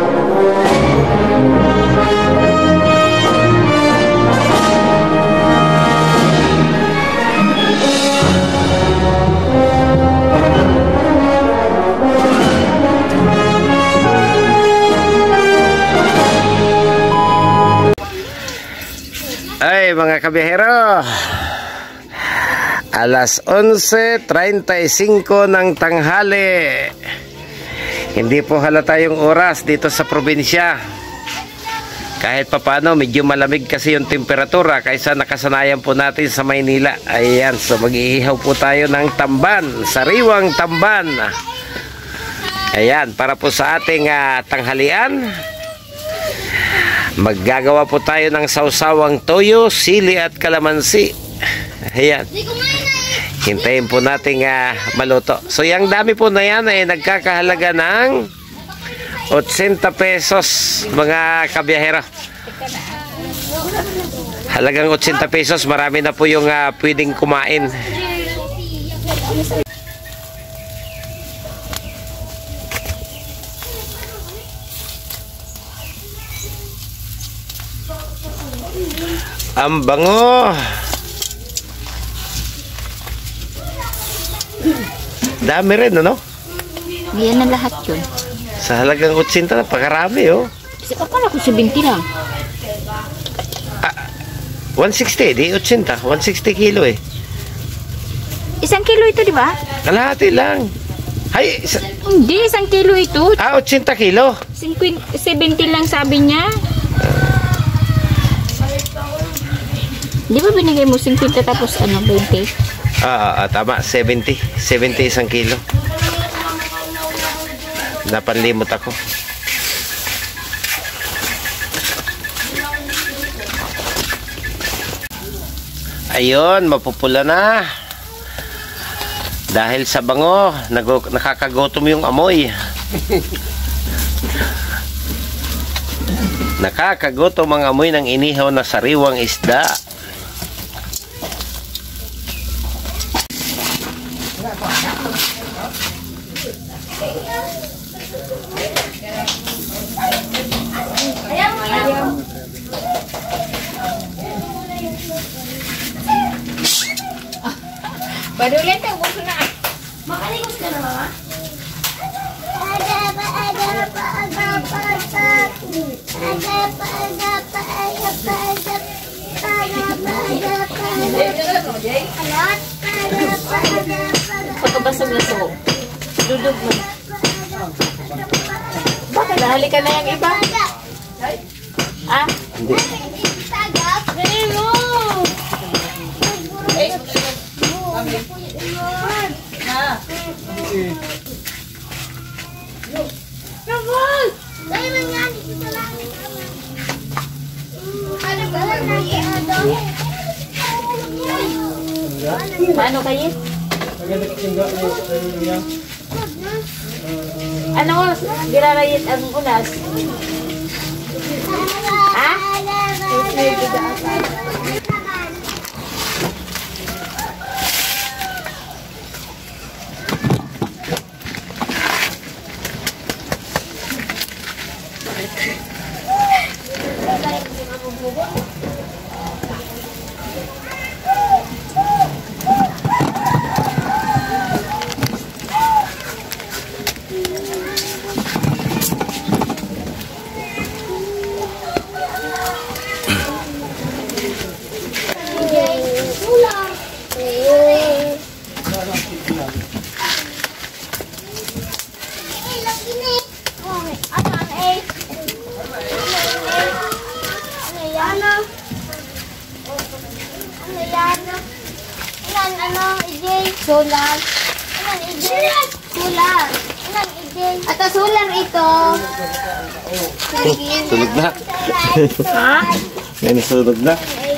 Ay mga kabiyahero, alas 11:35 ng tanghali. Hindi po halata yung oras dito sa probinsya. Kahit papano medyo malamig kasi yung temperatura kaysa nakasanayan po natin sa Maynila. Ayan, so mag-iihaw po tayo ng tamban, sariwang tamban. Ayan, para po sa ating tanghalian. Maggagawa po tayo ng sausawang toyo, sili at kalamansi. Ayan. Hintayin po nating maluto. So yung dami po na yan ay nagkakahalaga ng 80 pesos mga kabiyahero. Halagang 80 pesos. Marami na po yung pwedeng kumain. Ang bango. Dami rin, ano? Yan na lahat yun. Sa halagang 80, napakarami, oh. Kasi akala ko 70 lang. 160, di 80. 160 kilo, eh. 1 kilo ito, di ba? Kalahati lang. Hay, Hindi, 1 kilo ito. 80 kilo. 70 lang sabi niya. Di ba binigay mo 50 tapos ano, 20? Tama, 70. 70 1 kilo. Napanlimot ako. Ayun, mapupula na. Dahil sa bango, nakakagutom yung amoy. Nakakagutom ang amoy ng inihaw na sariwang isda. Padulit ang buso na. Makaligos ka na, mama? Pagkabasag na to. Dudog mo. Bakit? Nahali ka na yung iba? Ah? Hindi. Paano kayo? Ano? Dirarayit ang ulas? Ha? Solar. Solar. At solar ito. Sunog na. Ha? May nasunog na.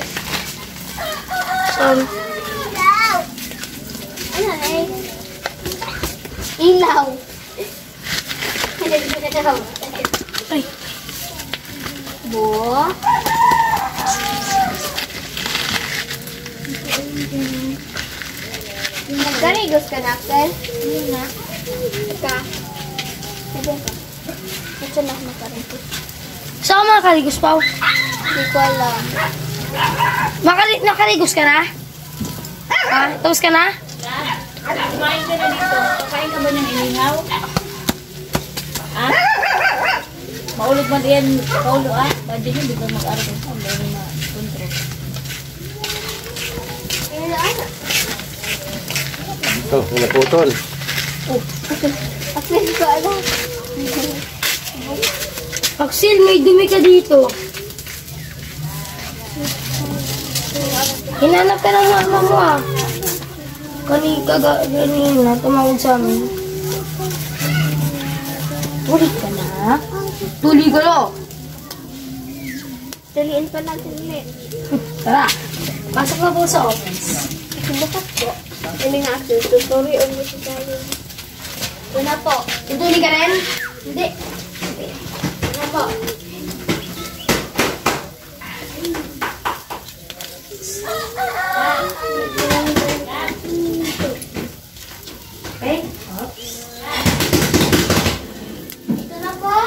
Ilaw. Ay. Bo. Nagkarigos ka na, Axel? Hindi na. Ika. Sige ka. Saan ako makarigos? Saan ka makarigos, Pao? Hindi ko alam. Nakarigos ka na? Ha? Tapos ka na? Kumain ka na dito. Kakain ka ba ng inihaw? Ha? Maulog ba diyan? Paulo ah? Pwede nyo, di ba mag-aral ko? Ang dami na control. Oh, naputol. Axel, ko alam. Axel, may dumi ka dito. Hinanap ka ng mama mo ah. Kanina, tumawag sa amin. Tuli ka na? Tuli ka na? Tuliin pa natin ulit. Tara, pasok na po sa office. Bakit po? Hindi nga Axel, tutorial mo si tayo. Ito na po. Tutuli ka rin? Hindi. Ito na po. Okay? Ito na po.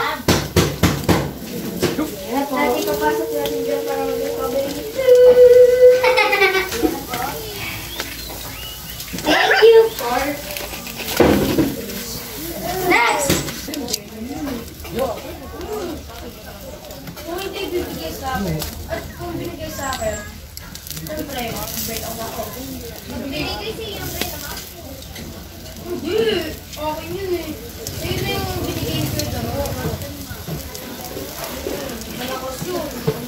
Ito na po. Lagi papasok natin dyan para mag-recover. Thank you for... Next! Kung hindi bibigay sa akin, at kung binigay sa akin, siyempre, break ako ako. Binigay siya yung break ako. Hindi! Okay yun eh. Sa'yo na yung binigay ko ito. Malakos yun.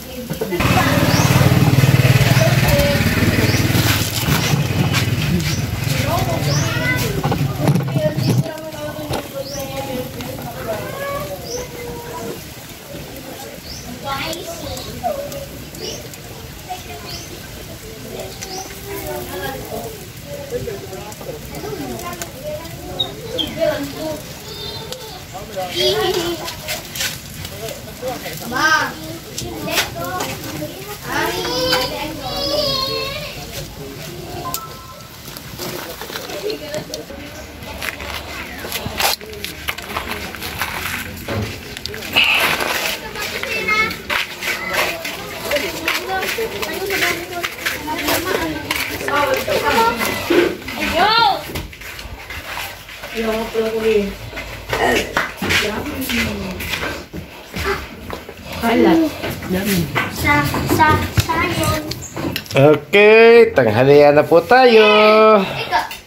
Ma, let's go. Okay, tanghalian na po tayo. Ikaw.